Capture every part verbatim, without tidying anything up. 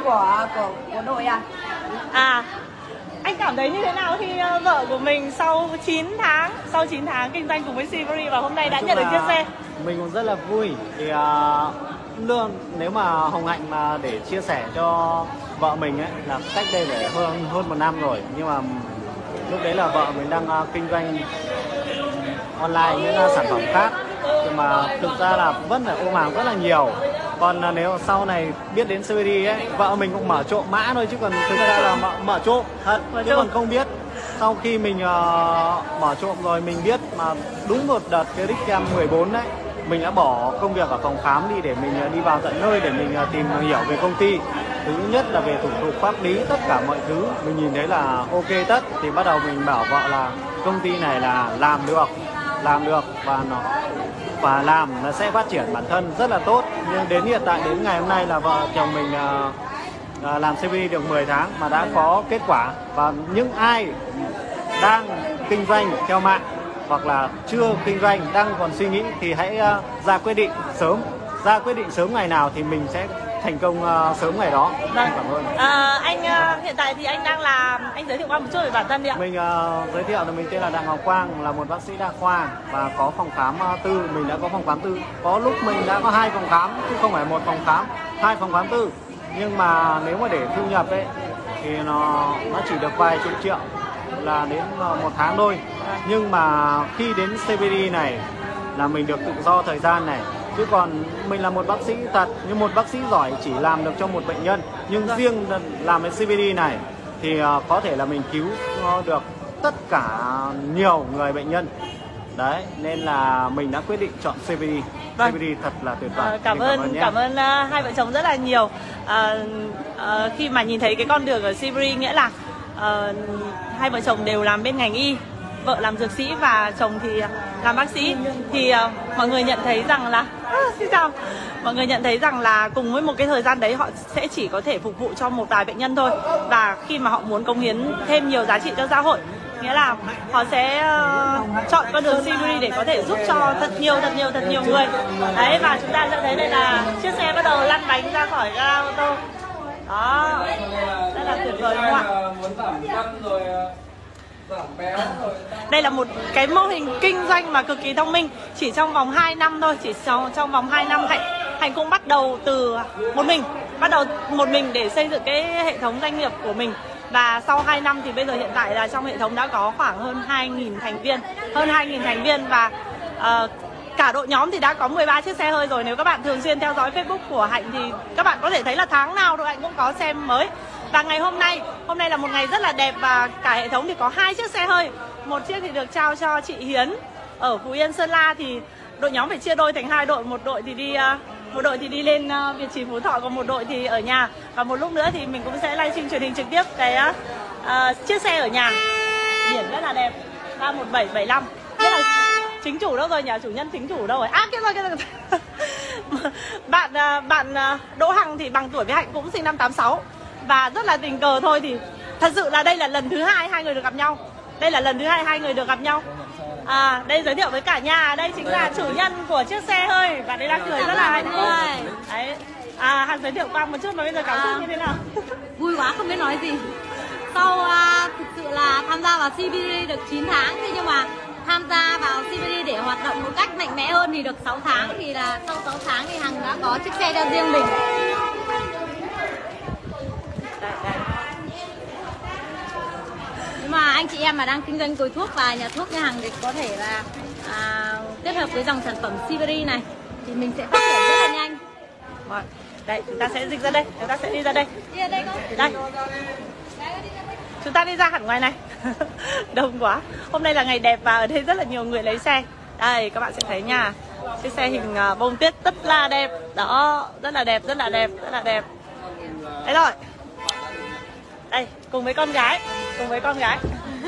của của của đội à? À, anh cảm thấy như thế nào khi uh, vợ của mình sau chín tháng sau chín tháng kinh doanh cùng với Seabury và hôm nay đã nhận được chiếc xe? Mình cũng rất là vui. Thì uh, lương nếu mà Hồng Hạnh mà để chia sẻ cho vợ mình ấy là cách đây phải hơn hơn một năm rồi, nhưng mà lúc đấy là vợ mình đang uh, kinh doanh online những uh, sản phẩm khác, nhưng mà thực ra là vẫn phải ôm hàng rất là nhiều. Còn uh, nếu sau này biết đến Seabury ấy, vợ mình cũng mở trộm mã thôi, chứ còn thực ra là mở, mở trộm thật, chứ còn không biết. Sau khi mình uh, mở trộm rồi mình biết, mà đúng một đợt cái Richcam mười bốn đấy, mình đã bỏ công việc ở phòng khám đi để mình uh, đi vào tận nơi để mình uh, tìm hiểu về công ty. Thứ nhất là về thủ tục pháp lý, tất cả mọi thứ mình nhìn thấy là ok tất, thì bắt đầu mình bảo vợ là công ty này là làm được, làm được và nó và làm nó sẽ phát triển bản thân rất là tốt. Nhưng đến hiện tại, đến ngày hôm nay là vợ chồng mình uh, uh, làm Seabury được mười tháng mà đã có kết quả. Và những ai đang kinh doanh theo mạng hoặc là chưa kinh doanh, đang còn suy nghĩ thì hãy uh, ra quyết định sớm, ra quyết định sớm ngày nào thì mình sẽ thành công uh, sớm ngày đó. Vâng. Cảm ơn. À, anh uh, hiện tại thì anh đang làm, anh giới thiệu qua một chút về bản thân đi ạ. Mình uh, giới thiệu là mình tên là Đặng Ngọc Quang, là một bác sĩ đa khoa và có phòng khám uh, tư. Mình đã có phòng khám tư, có lúc mình đã có hai phòng khám chứ không phải một phòng khám, hai phòng khám tư. Nhưng mà nếu mà để thu nhập ấy thì nó nó chỉ được vài chục triệu là đến uh, một tháng thôi. Nhưng mà khi đến Seabury này là mình được tự do thời gian này. Chứ còn mình là một bác sĩ thật, nhưng một bác sĩ giỏi chỉ làm được cho một bệnh nhân. Nhưng riêng làm với Seabury này thì uh, có thể là mình cứu uh, được tất cả nhiều người bệnh nhân. Đấy, nên là mình đã quyết định chọn Seabury. Vâng. Seabury thật là tuyệt vời. À, cảm, ơn, cảm ơn cảm ơn uh, hai vợ chồng rất là nhiều. À, uh, khi mà nhìn thấy cái con đường ở Seabury, nghĩa là uh, hai vợ chồng đều làm bên ngành y, vợ làm dược sĩ và chồng thì làm bác sĩ, thì uh, mọi người nhận thấy rằng là à, xin chào mọi người nhận thấy rằng là cùng với một cái thời gian đấy họ sẽ chỉ có thể phục vụ cho một vài bệnh nhân thôi, và khi mà họ muốn cống hiến thêm nhiều giá trị cho xã hội, nghĩa là họ sẽ uh, chọn con đường Seabury để có thể giúp cho thật nhiều thật nhiều thật nhiều người đấy. Và chúng ta sẽ thấy đây là chiếc xe bắt đầu lăn bánh ra khỏi ga ô tô đó, rất là tuyệt vời đúng không ạ? Đây là một cái mô hình kinh doanh mà cực kỳ thông minh. Chỉ trong vòng hai năm thôi, chỉ trong, trong vòng hai năm Hạnh Hạnh cũng bắt đầu từ một mình, bắt đầu một mình để xây dựng cái hệ thống doanh nghiệp của mình. Và sau hai năm thì bây giờ hiện tại là trong hệ thống đã có khoảng hơn hai nghìn thành viên, hơn hai nghìn thành viên, và uh, cả đội nhóm thì đã có mười ba chiếc xe hơi rồi. Nếu các bạn thường xuyên theo dõi Facebook của Hạnh thì các bạn có thể thấy là tháng nào đội Hạnh cũng có xe mới. Và ngày hôm nay, hôm nay là một ngày rất là đẹp và cả hệ thống thì có hai chiếc xe hơi. Một chiếc thì được trao cho chị Hiến ở Phú Yên, Sơn La, thì đội nhóm phải chia đôi thành hai đội, một đội thì đi uh, một đội thì đi lên uh, Việt Trì, Phú Thọ, còn một đội thì ở nhà. Và một lúc nữa thì mình cũng sẽ livestream truyền hình trực tiếp cái uh, chiếc xe ở nhà. Biển rất là đẹp, ba một bảy bảy lăm. Rất là chính chủ đâu rồi, nhà chủ nhân chính chủ đâu rồi? À kia rồi, kia rồi. bạn uh, bạn uh, Đỗ Hằng thì bằng tuổi với Hạnh, cũng sinh năm tám sáu. Và rất là tình cờ thôi, thì thật sự là đây là lần thứ hai hai người được gặp nhau. Đây là lần thứ hai hai người được gặp nhau. À, đây giới thiệu với cả nhà, đây chính là chủ nhân của chiếc xe hơi. Và đây đang cười rất là hạnh phúc. Đấy. À, Hằng giới thiệu qua một chút mà bây giờ cảm xúc à, như thế nào? Vui quá không biết nói gì. Sau uh, thực sự là tham gia vào Seabury được chín tháng, thế nhưng mà tham gia vào Seabury để hoạt động một cách mạnh mẽ hơn thì được sáu tháng. Thì là sau sáu tháng thì Hằng đã có chiếc xe cho riêng mình. Đây, đây. Nếu mà anh chị em mà đang kinh doanh quầy thuốc và nhà thuốc như Hằng thì có thể là à, kết hợp với dòng sản phẩm Seabury này thì mình sẽ phát triển rất là nhanh. Rồi, đây chúng ta sẽ dịch ra đây, chúng ta sẽ đi ra đây. Đi ra đây không? Đây. Chúng ta đi ra hẳn ngoài này. Đông quá. Hôm nay là ngày đẹp và ở đây rất là nhiều người lấy xe. Đây các bạn sẽ thấy nha, chiếc xe hình bông tuyết rất là đẹp. Đó, rất là đẹp, rất là đẹp, rất là đẹp. Đấy rồi. Đây, cùng với con gái, cùng với con gái.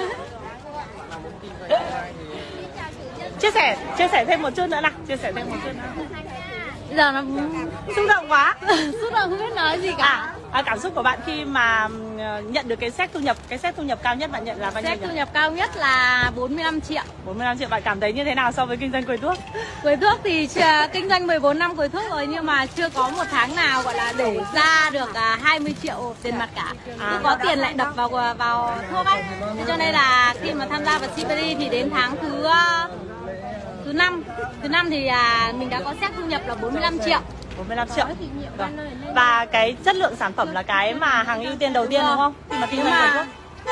Chia sẻ, chia sẻ thêm một chút nữa nào, chia sẻ thêm một chút nữa. Bây giờ nó xúc động quá. Xúc động không biết nói gì cả. À, À, cảm xúc của bạn khi mà ờ, nhận được cái xét thu nhập, cái xét thu nhập cao nhất bạn nhận là bao nhiêu Xét nhỉ? thu nhập cao nhất là bốn mươi lăm triệu. bốn mươi lăm triệu. Bạn cảm thấy như thế nào so với kinh doanh quầy thuốc? Quầy thuốc thì ch- kinh doanh mười bốn năm quầy thuốc rồi nhưng mà chưa có một tháng nào gọi là để ra được à, hai mươi triệu tiền mặt cả. Cứ có tiền lại đập vào vào thuốc ấy. Thế cho nên là khi mà tham gia vào xê pê đê thì đến tháng thứ à, thứ năm, thứ năm thì à, mình đã có xét thu nhập là bốn mươi lăm triệu. bốn mươi lăm triệu. Vâng. Và cái chất lượng sản phẩm là cái mà hàng ưu tiên đầu tiên đúng không? Khi mà kinh doanh quầy thuốc.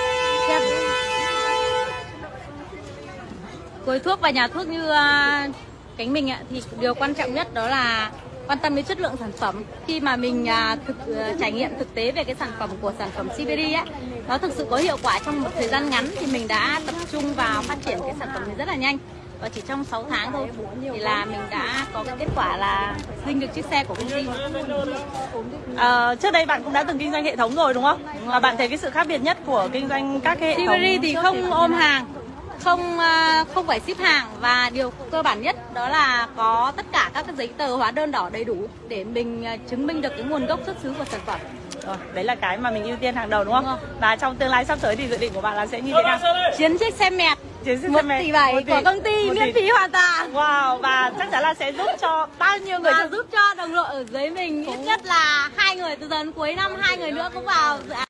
Quầy thuốc và nhà thuốc như uh, cánh mình ạ, thì điều quan trọng nhất đó là quan tâm đến chất lượng sản phẩm. Khi mà mình uh, thực uh, trải nghiệm thực tế về cái sản phẩm của sản phẩm xê pê đê á, nó thực sự có hiệu quả trong một thời gian ngắn thì mình đã tập trung vào phát triển cái sản phẩm này rất là nhanh. Và chỉ trong sáu tháng thôi thì là mình đã có cái kết quả là dinh được chiếc xe của công ty. Ờ, trước đây bạn cũng đã từng kinh doanh hệ thống rồi đúng không? Và bạn thấy cái sự khác biệt nhất của kinh doanh các cái hệ xê thống pê đê thì trước không ôm hàng, không uh, không phải ship hàng, và điều cơ bản nhất đó là có tất cả các cái giấy tờ hóa đơn đỏ đầy đủ để mình uh, chứng minh được cái nguồn gốc xuất xứ của sản phẩm. Rồi, đấy là cái mà mình ưu tiên hàng đầu đúng không? Đúng rồi. Và trong tương lai sắp tới thì dự định của bạn là sẽ như thế nào? Chiến chiếc xe mẹt Chiến sĩ một xe máy tỷ bảy một của công ty một miễn tỷ. phí hoàn toàn. Wow, và chắc chắn là sẽ giúp cho bao nhiêu người Và giúp cho đồng đội ở dưới mình ít nhất là hai người từ giờ đến cuối năm, hai người nữa cũng vào dự án.